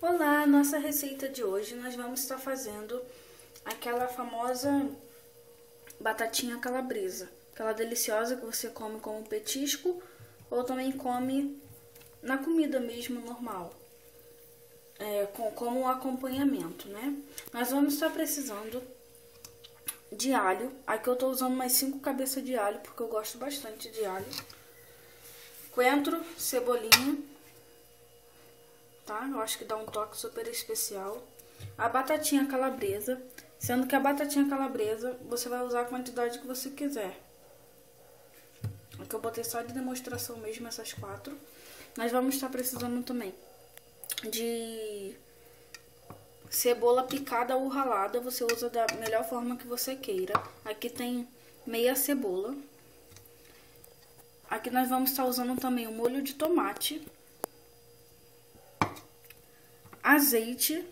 Olá, nossa receita de hoje nós vamos estar fazendo aquela famosa batatinha calabresa, aquela deliciosa que você come como petisco ou também come na comida mesmo normal, como um acompanhamento, né? Nós vamos estar precisando de alho, aqui eu estou usando mais 5 cabeças de alho porque eu gosto bastante de alho, coentro, cebolinha, tá? Eu acho que dá um toque super especial. A batatinha calabresa, sendo que a batatinha calabresa você vai usar a quantidade que você quiser. Aqui eu botei só de demonstração mesmo essas 4. Nós vamos estar precisando também de cebola picada ou ralada, você usa da melhor forma que você queira. Aqui tem meia cebola. Aqui nós vamos estar usando também o molho de tomate, azeite,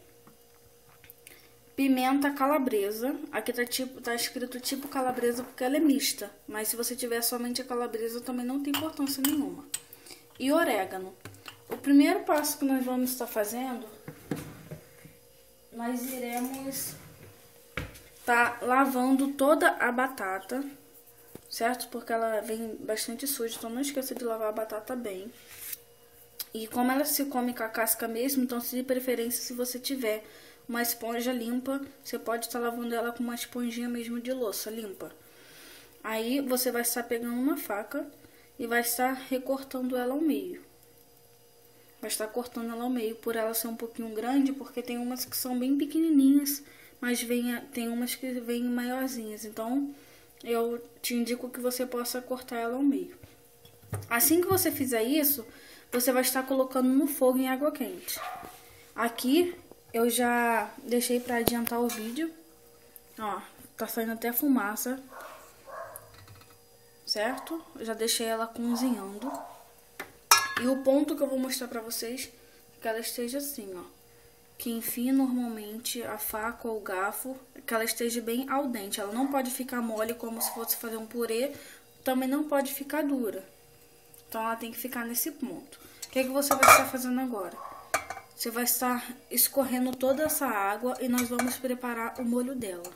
pimenta calabresa. Aqui tá escrito tipo calabresa porque ela é mista, mas se você tiver somente a calabresa também não tem importância nenhuma. E orégano. O primeiro passo que nós vamos estar fazendo, nós iremos lavando toda a batata, certo? Porque ela vem bastante suja, então não esqueça de lavar a batata bem. E como ela se come com a casca mesmo, então de preferência, se você tiver uma esponja limpa, você pode estar lavando ela com uma esponjinha mesmo de louça limpa. Aí você vai estar pegando uma faca e vai estar recortando ela ao meio. Vai estar cortando ela ao meio, por ela ser um pouquinho grande, porque tem umas que são bem pequenininhas, mas tem umas que vêm maiorzinhas. Então, eu te indico que você possa cortar ela ao meio. Assim que você fizer isso, você vai estar colocando no fogo em água quente. Aqui eu já deixei para adiantar o vídeo. Ó, tá saindo até fumaça. Certo? Eu já deixei ela cozinhando. E o ponto que eu vou mostrar pra vocês é que ela esteja assim, ó. Que enfim, normalmente a faca ou o garfo, que ela esteja bem al dente. Ela não pode ficar mole como se fosse fazer um purê, também não pode ficar dura. Então ela tem que ficar nesse ponto. O que você vai estar fazendo agora? Você vai estar escorrendo toda essa água e nós vamos preparar o molho dela.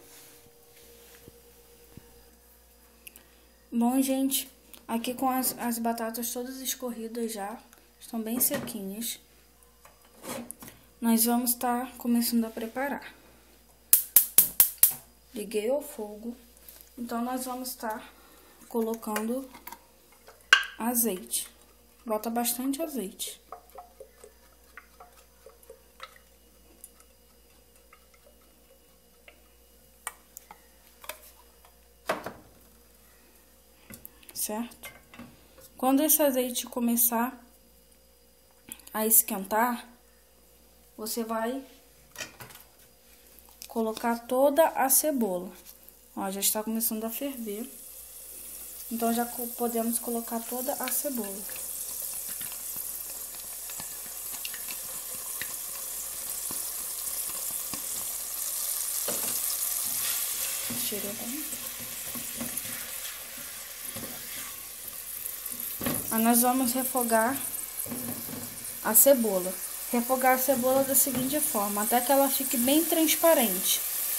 Bom, gente, aqui com as batatas todas escorridas já, estão bem sequinhas. Nós vamos estar começando a preparar. Liguei o fogo, então nós vamos estar colocando azeite. Bota bastante azeite. Certo? Quando esse azeite começar a esquentar, você vai colocar toda a cebola. Ó, já está começando a ferver. Então já podemos colocar toda a cebola. Cheiro bem. Aí nós vamos refogar a cebola. Refogar a cebola da seguinte forma, até que ela fique bem transparente.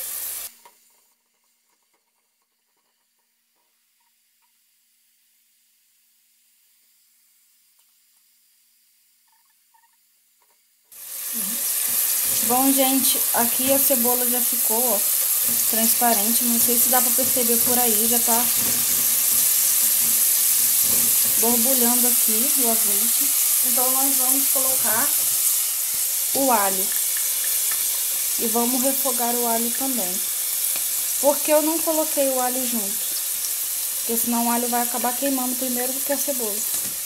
Bom, gente, aqui a cebola já ficou, ó, transparente. Não sei se dá pra perceber por aí, já tá borbulhando aqui o azeite. Então nós vamos colocar o alho e vamos refogar o alho também. Porque eu não coloquei o alho junto, porque senão o alho vai acabar queimando primeiro do que a cebola.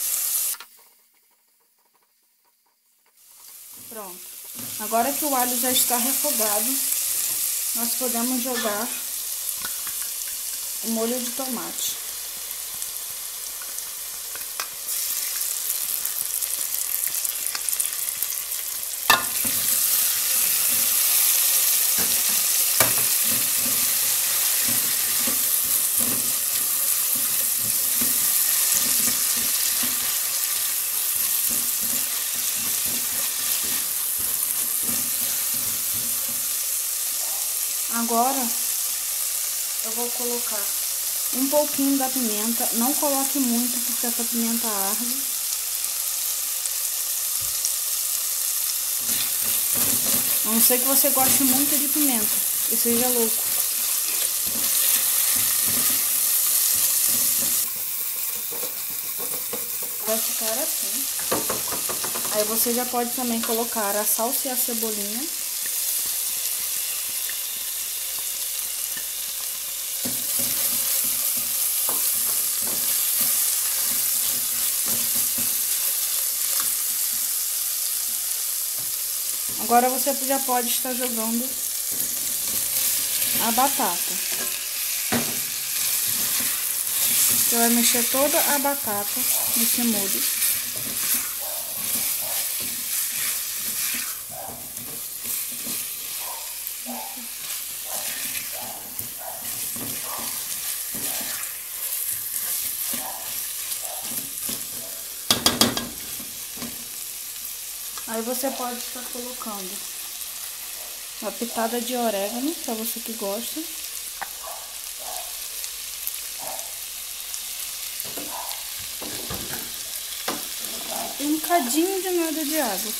Pronto. Agora que o alho já está refogado, nós podemos jogar o molho de tomate. Agora eu vou colocar um pouquinho da pimenta. Não coloque muito porque essa pimenta arde. A não ser que você goste muito de pimenta e seja louco. Vai ficar assim. Aí você já pode também colocar a salsa e a cebolinha. Agora você já pode estar jogando a batata. Você vai mexer toda a batata nesse molho. Aí você pode estar colocando uma pitada de orégano, para você que gosta. E um cadinho de nada de água.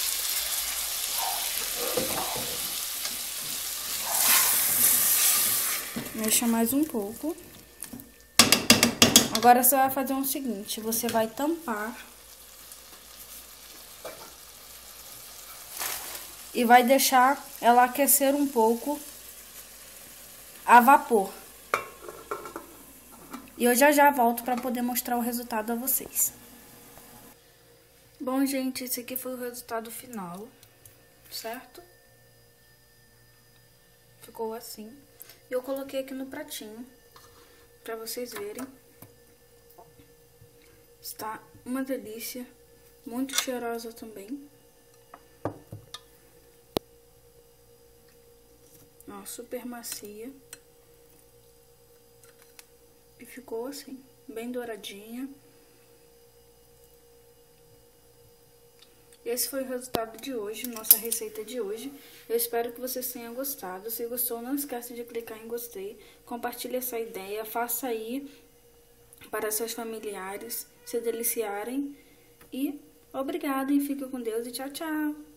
Mexa mais um pouco. Agora você vai fazer o seguinte, você vai tampar e vai deixar ela aquecer um pouco a vapor. E eu já volto para poder mostrar o resultado a vocês. Bom, gente, esse aqui foi o resultado final, certo? Ficou assim. Eu coloquei aqui no pratinho para vocês verem. Está uma delícia, muito cheirosa também. Ó, super macia. E ficou assim, bem douradinha. Esse foi o resultado de hoje, nossa receita de hoje. Eu espero que vocês tenham gostado. Se gostou, não esqueça de clicar em gostei. Compartilhe essa ideia, faça aí para seus familiares se deliciarem. E obrigada, e fique com Deus e tchau, tchau!